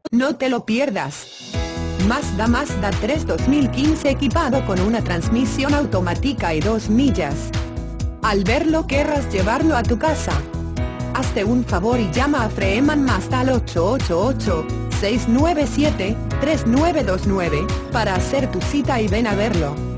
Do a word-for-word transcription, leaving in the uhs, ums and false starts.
No te lo pierdas. Mazda Mazda tres dos mil quince equipado con una transmisión automática y dos millas. Al verlo querrás llevarlo a tu casa. Hazte un favor y llama a Freeman Mazda al ocho ocho ocho, seis nueve siete, tres nueve dos nueve para hacer tu cita y ven a verlo.